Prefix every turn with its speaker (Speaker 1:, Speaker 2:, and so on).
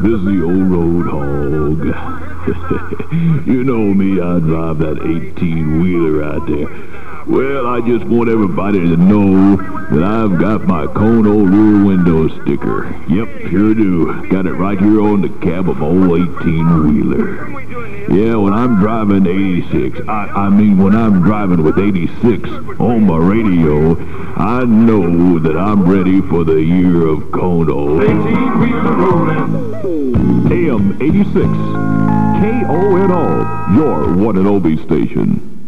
Speaker 1: busy old road hog. You know me, I drive that 18-wheeler out there. Well, I just want everybody to know that I've got my Kono rear window sticker. Yep, sure do. Got it right here on the cab of my old 18-wheeler. Yeah, when I'm driving 86, I mean when I'm driving with 86 on my radio, I know that I'm ready for the year of Kono.
Speaker 2: 18-wheeler rolling.
Speaker 1: AM 86, KONO, your one and only station.